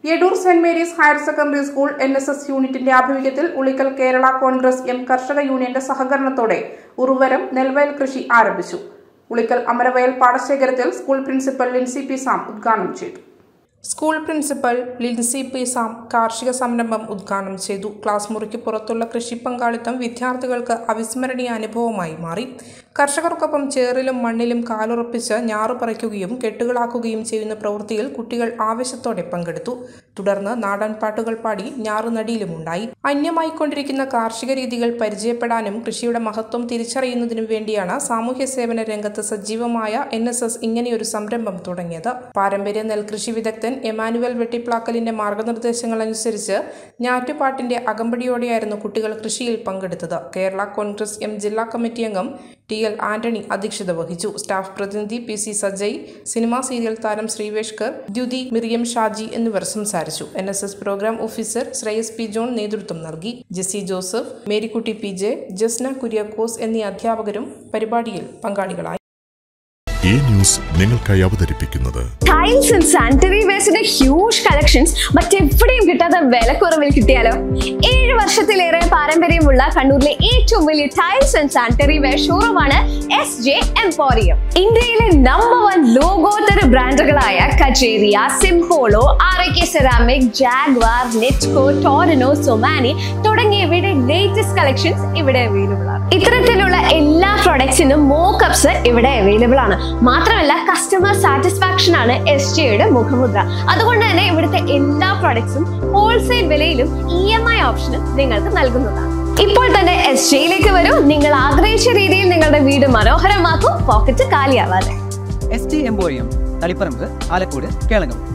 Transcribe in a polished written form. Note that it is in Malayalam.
യെഡൂർ Saint Mary's higher secondary school NSS യൂണിറ്റിന്റെ ആഭിമുഖ്യത്തിൽ ഉളിക്കൽ കേരള കോൺഗ്രസ് എം കർഷക യൂണിയന്റെ സഹകരണത്തോടെ ഉറുവരം നെൽവയൽ കൃഷി ആരംഭിച്ചു. ഉളിക്കൽ അമരവയൽ പാടശേഖരത്തിൽ school principal Lincy P Sam ഉദ്ഘാടനം ചെയ്തു. School principal Lincy P Sam കാർഷിക സംരംഭം ഉദ്ഘാടനം ചെയ്തു. ക്ലാസ് മുറിക്ക് പുറത്തുള്ള കൃഷി പങ്കാളിത്തം വിദ്യാർത്ഥികൾക്ക് അവിസ്മരണീയ അനുഭവമായി മാറി. കർഷകർക്കൊപ്പം ചേറിലും മണ്ണിലും കാലുറപ്പിച്ച് ഞാറു പറിക്കുകയും കെട്ടുകളാക്കുകയും ചെയ്യുന്ന പ്രവൃത്തിയിൽ കുട്ടികൾ ആവേശത്തോടെ പങ്കെടുത്തു. തുടർന്ന് നാടൻ പാട്ടുകൾ പാടി ഞാറുനടിയിലുമുണ്ടായി. അന്യമായിക്കൊണ്ടിരിക്കുന്ന കാർഷിക രീതികൾ പരിചയപ്പെടാനും കൃഷിയുടെ മഹത്വം തിരിച്ചറിയുന്നതിനും വേണ്ടിയാണ് സാമൂഹ്യ സേവന രംഗത്ത് സജീവമായ NSS ഇങ്ങനെയൊരു സംരംഭം തുടങ്ങിയത്. പാരമ്പര്യ നെൽകൃഷി വിദഗ്ധൻ എമാനുവൽ വെട്ടിപ്ലാക്കലിന്റെ മാർഗനിർദ്ദേശങ്ങൾ അനുസരിച്ച് ഞാറ്റുപാട്ടിന്റെ അകമ്പടിയോടെയായിരുന്നു കുട്ടികൾ കൃഷിയിൽ പങ്കെടുത്തത്. കേരള കോൺഗ്രസ് എം ജില്ലാ കമ്മിറ്റി അംഗം TL ആന്റണി അധ്യക്ഷത വഹിച്ചു. സ്റ്റാഫ് പ്രതിനിധി PC സജയ്, സിനിമാ സീരിയൽ താരം ശ്രീവേഷ്കർ, ദ്യുതി, മിറിയം ഷാജി എന്നിവർ സംസാരിച്ചു. NSS programme officer Sreyas P John നേതൃത്വം നൽകി. Jessy Joseph, Marykutty PJ, Jasna Kuriakose എന്നീ അധ്യാപകരും പരിപാടിയിൽ പങ്കാളികളായി. ഈ ന്യൂസ് നിങ്ങൾക്കായി അവതരിപ്പിക്കുന്നത് ടൈൽസ് ആൻഡ് സാനിറ്ററി വെയർസിന്റെ ഹ്യൂജ് കളക്ഷൻസ് മറ്റെവിടെയും കിട്ടാത്ത വിലക്കുറവിൽ കിട്ടിയാലോ? 7 വർഷത്തിലേറെ പാരമ്പര്യമുള്ള കണ്ണൂരിലെ ഏറ്റവും വലിയ ടൈൽസ് ആൻഡ് സാനിറ്ററി വെയർ ഷോറൂമാണ് SJ എംപോറിയം. ഇന്ത്യയിലെ #1 ലോകോത്തര ബ്രാൻഡുകളായ Kajaria, Simpolo, RK ceramic, Jaquar, Netco, Torino, Somany തുടങ്ങിയവയുടെ ലേറ്റസ്റ്റ് കളക്ഷൻസ് ഇവിടെ അവൈലബിൾ ആണ്. ഇത്തരത്തിലുള്ള എല്ലാ പ്രൊഡക്ട്സിനും മോക്കപ്സ് ഇവിടെ അവൈലബിൾ ആണ്. മാത്രമല്ല കസ്റ്റമർ സാറ്റിസ്ഫാക്ഷൻ ആണ് SJയുടെ മുഖമുദ്ര. അതുകൊണ്ട് തന്നെ ഇവിടുത്തെ എല്ലാ പ്രൊഡക്ട്സും ഹോൾസെയിൽ വിലയിലും EMI ഓപ്ഷനും നിങ്ങൾക്ക് നൽകുന്നതാണ്. ഇപ്പോൾ തന്നെ SJയിലേക്ക് വരൂ. നിങ്ങൾ ആഗ്രഹിച്ച രീതിയിൽ നിങ്ങളുടെ വീട് മനോഹരമാക്കൂ, പോക്കറ്റ് കാലിയാവാതെ. SJ emporium, Taliparamba, Alakode, Kelakam.